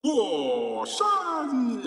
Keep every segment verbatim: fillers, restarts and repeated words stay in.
火山。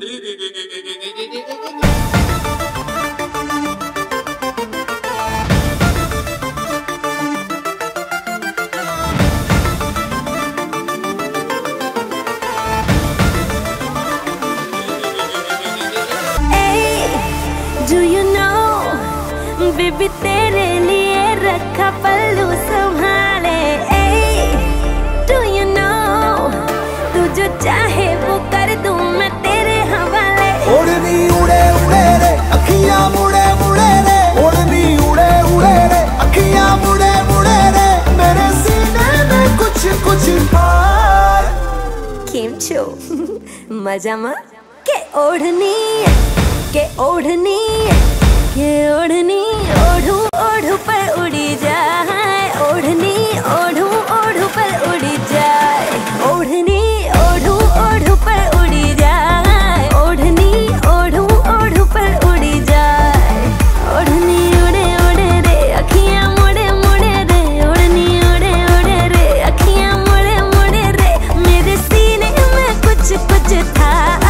Do you know, baby तेरे लिए रखा पल्लू संभाले। Do you know, तू जो चाहे वो कर दूं मैं तेरे हवाले। ओढ़नी उड़े उड़े रे अखियां मुड़े मुड़े रे, ओढ़नी उड़े उड़े रे अखियां मुड़े मुड़े रे, मेरे सीने में कुछ कुछ पार। केम छो मजा मा के ओढ़नी के ओढ़नी के ओढ़नी ओढ़ू ओढ़ू पर उड़ी जाए, ओढ़नी ओढ़ू ओढ़ू पर उड़ी जाए, ओढ़नी ओढ़ू ओढ़ू पर उड़ी जाए, ओढ़नी ओढ़ू ओढ़ू पर उड़ी जाए। ओढ़नी उड़े उड़े रे अखियां मुड़े मुड़े रे, ओढ़नी उड़े उड़े रे अखियां मुड़े मुड़े रे, मेरे सीने में कुछ कुछ था।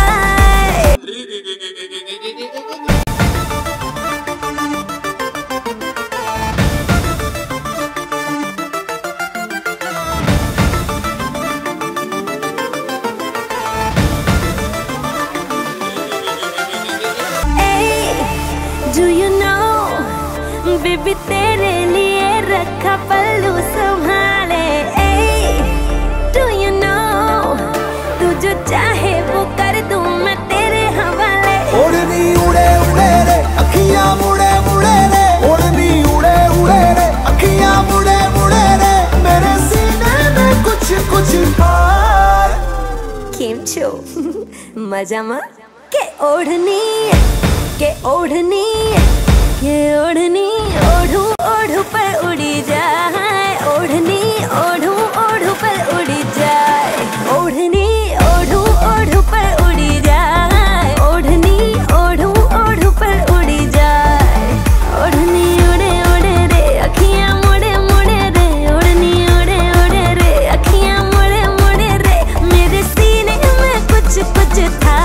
Do you know, बेबी तेरे लिए रखा पल्लू संभाले। Do you know, तू जो चाहे वो कर दूं मैं तेरे हवाले। ओढ़नी उड़े उड़े रे अखियां मुड़े मुड़े रे, ओढ़नी उड़े उड़े रे अखियां मुड़े मुड़े रे, मेरे सीने में कुछ कुछ पार। केम छो मजा मा के ओढ़नी के ओढ़नी के ओढ़नी ओढ़ू ओढ़ू पर उड़ी जाए, ओढ़नी ओढ़ू ओढ़ू पर उड़ी जाए, ओढ़नी ओढ़ू ओढ़ू पर उड़ी जाए, ओढ़नी ओढ़ू ओढ़ू पर उड़ी जाए। ओढ़नी उड़े उड़े रे अखियां मुड़े मुड़े रे, ओढ़नी उड़े उड़े रे अखियां मुड़े मुड़े रे, मेरे सीने में कुछ कुछ था।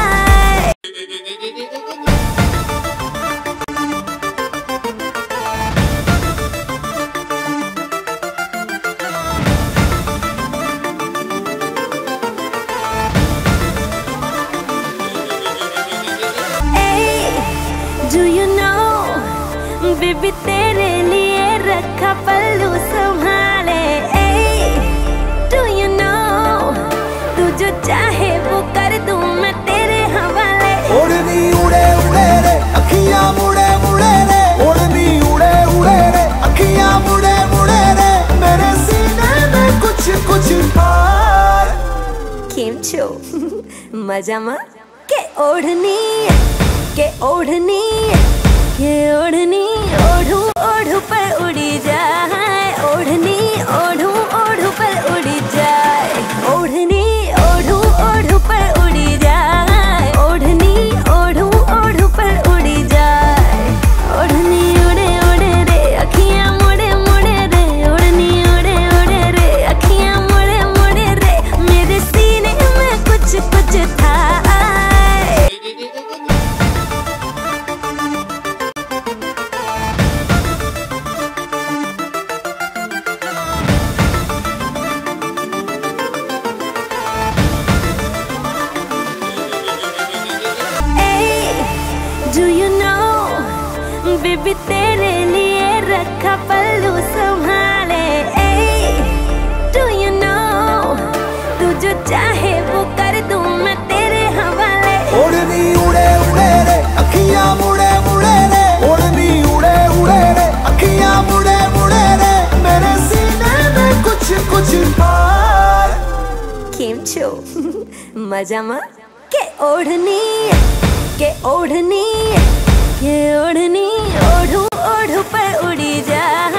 Do you know, बेबी तेरे लिए रखा पल्लू संभाले। Do you know, तू जो चाहे वो कर दूं मैं तेरे हवाले। ओढ़नी उड़े उड़े रे अखियां मुड़े मुड़े रे, ओढ़नी उड़े उड़े रे अखियां मुड़े मुड़े रे, मेरे सीने में कुछ कुछ पार। केम छो मजा मा के ओढ़नी के ओढ़नी के ओढ़नी ओढ़ू ओढ़ू पर उड़ी जाए, ओढ़नी ओढ़ू ओढ़ू पर उड़ी जाए, ओढ़नी ओढ़ू ओढ़ू पर उड़ी जाए, ओढ़नी ओढ़ू ओढ़ू पर उड़ी जाए। ओढ़नी उड़े उड़े रे अखियां मुड़े मुड़े रे, ओढ़नी उड़े उड़े रे अखियां मुड़े मुड़े रे, मेरे सीने में कुछ कुछ था। Do you know, बेबी तेरे लिए रखा पल्लू संभाले। Do you know, तू जो चाहे वो कर दूं मैं तेरे हवाले। ओढ़नी उड़े उड़े रे अखियां मुड़े मुड़े रे, ओढ़नी उड़े उड़े रे अखियां मुड़े मुड़े रे, मेरे सीने में कुछ कुछ पार। केम छो मजा मा के ओढ़नी के ओढ़नी के ओढ़नी ओढ़ू ओढ़ू पर उड़ी जाए।